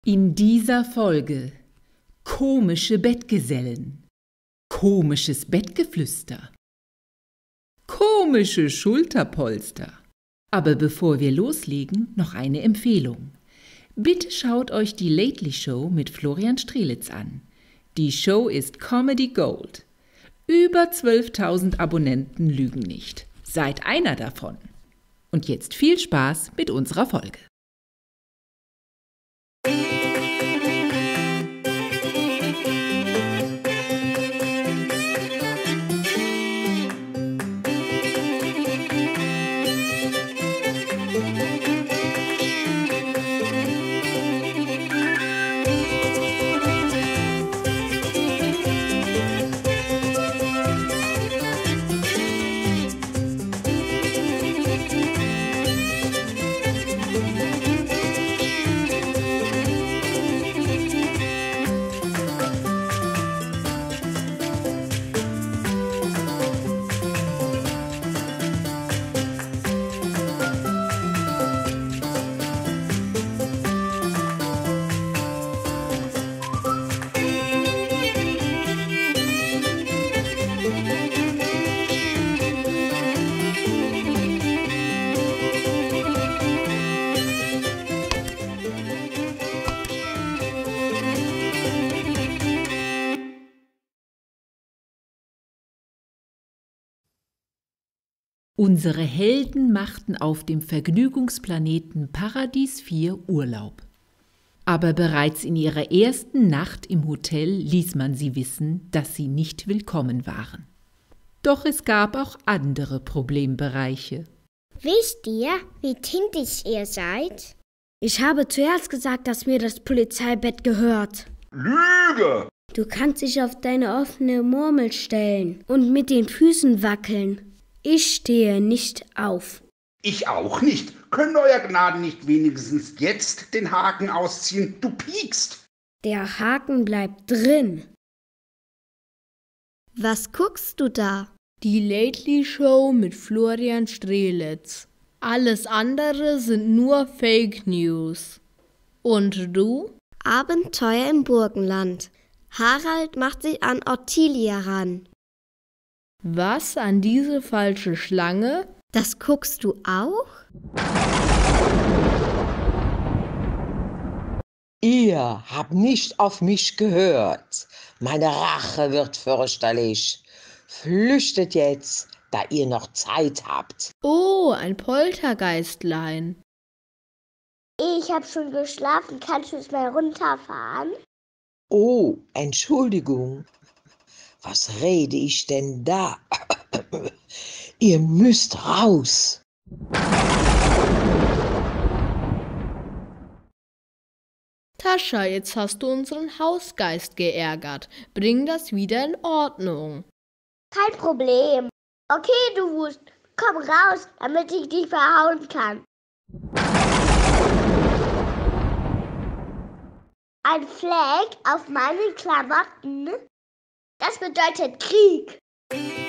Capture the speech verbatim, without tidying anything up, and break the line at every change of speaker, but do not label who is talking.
In dieser Folge komische Bettgesellen, komisches Bettgeflüster, komische Schulterpolster. Aber bevor wir loslegen, noch eine Empfehlung. Bitte schaut euch die Lately Show mit Florian Strelitz an. Die Show ist Comedy Gold. Über zwölftausend Abonnenten lügen nicht. Seid einer davon. Und jetzt viel Spaß mit unserer Folge. Unsere Helden machten auf dem Vergnügungsplaneten Paradies vier Urlaub. Aber bereits in ihrer ersten Nacht im Hotel ließ man sie wissen, dass sie nicht willkommen waren. Doch es gab auch andere Problembereiche.
Wisst ihr, wie tintig ihr seid? Ich habe zuerst gesagt, dass mir das Polizeibett gehört.
Lüge!
Du kannst dich auf deine offene Murmel stellen und mit den Füßen wackeln. Ich stehe nicht auf.
Ich auch nicht. Können euer Gnaden nicht wenigstens jetzt den Haken ausziehen? Du piekst.
Der Haken bleibt drin. Was guckst du da?
Die Lately Show mit Florian Strelitz. Alles andere sind nur Fake News. Und du?
Abenteuer im Burgenland. Harald macht sich an Ottilia ran.
Was, an diese falsche Schlange?
Das guckst du auch?
Ihr habt nicht auf mich gehört. Meine Rache wird fürchterlich. Flüchtet jetzt, da ihr noch Zeit habt.
Oh, ein Poltergeistlein.
Ich hab schon geschlafen. Kannst du es mal runterfahren?
Oh, Entschuldigung. Was rede ich denn da? Ihr müsst raus.
Tascha, jetzt hast du unseren Hausgeist geärgert. Bring das wieder in Ordnung.
Kein Problem. Okay, du Wust, komm raus, damit ich dich verhauen kann. Ein Fleck auf meinen Klamotten? Das bedeutet Krieg.